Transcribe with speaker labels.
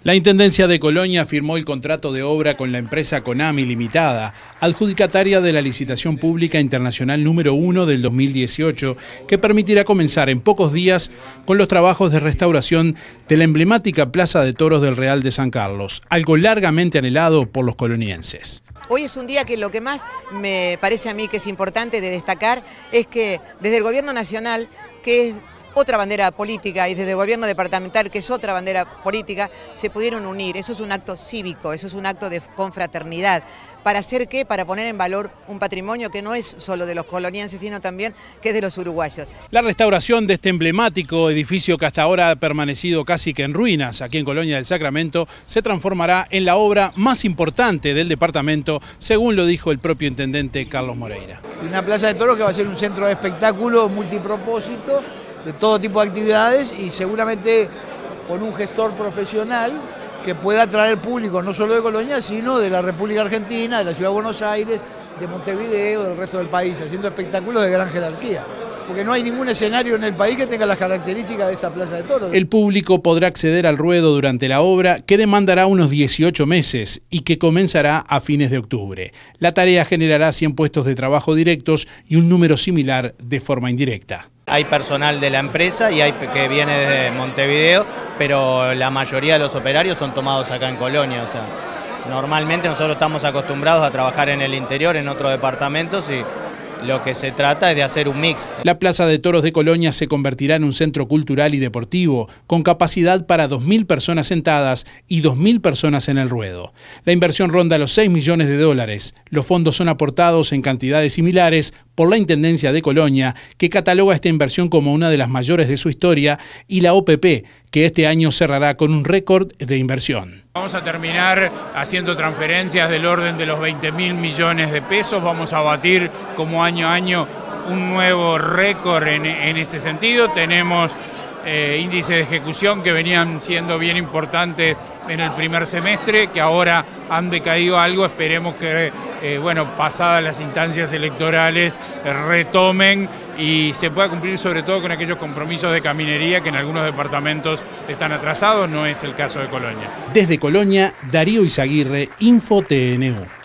Speaker 1: La Intendencia de Colonia firmó el contrato de obra con la empresa Conami Limitada, adjudicataria de la licitación pública internacional número 1 del 2018, que permitirá comenzar en pocos días con los trabajos de restauración de la emblemática Plaza de Toros del Real de San Carlos, algo largamente anhelado por los colonienses.
Speaker 2: Hoy es un día que lo que más me parece a mí que es importante de destacar es que desde el Gobierno Nacional, que es otra bandera política, y desde el gobierno departamental, que es otra bandera política, se pudieron unir. Eso es un acto cívico, eso es un acto de confraternidad. ¿Para hacer qué? Para poner en valor un patrimonio que no es solo de los colonienses, sino también que es de los uruguayos.
Speaker 1: La restauración de este emblemático edificio que hasta ahora ha permanecido casi que en ruinas aquí en Colonia del Sacramento se transformará en la obra más importante del departamento, según lo dijo el propio intendente Carlos Moreira.
Speaker 3: Una plaza de toros que va a ser un centro de espectáculo multipropósito, de todo tipo de actividades, y seguramente con un gestor profesional que pueda atraer público no solo de Colonia, sino de la República Argentina, de la Ciudad de Buenos Aires, de Montevideo, del resto del país, haciendo espectáculos de gran jerarquía. Porque no hay ningún escenario en el país que tenga las características de esta plaza de toros.
Speaker 1: El público podrá acceder al ruedo durante la obra, que demandará unos 18 meses y que comenzará a fines de octubre. La tarea generará 100 puestos de trabajo directos y un número similar de forma indirecta.
Speaker 4: Hay personal de la empresa y hay que viene desde Montevideo, pero la mayoría de los operarios son tomados acá en Colonia. O sea, normalmente nosotros estamos acostumbrados a trabajar en el interior, en otros departamentos, y lo que se trata es de hacer un mix.
Speaker 1: La Plaza de Toros de Colonia se convertirá en un centro cultural y deportivo, con capacidad para 2.000 personas sentadas y 2.000 personas en el ruedo. La inversión ronda los 6 millones de dólares. Los fondos son aportados en cantidades similares por la Intendencia de Colonia, que cataloga esta inversión como una de las mayores de su historia, y la OPP, que este año cerrará con un récord de inversión.
Speaker 5: Vamos a terminar haciendo transferencias del orden de los 20.000 millones de pesos. Vamos a batir como año a año un nuevo récord en ese sentido. Tenemos índices de ejecución que venían siendo bien importantes en el primer semestre, que ahora han decaído algo. Esperemos que, pasadas las instancias electorales, retomen y se pueda cumplir sobre todo con aquellos compromisos de caminería que en algunos departamentos están atrasados. No es el caso de Colonia.
Speaker 1: Desde Colonia, Darío Izaguirre, Info TNU.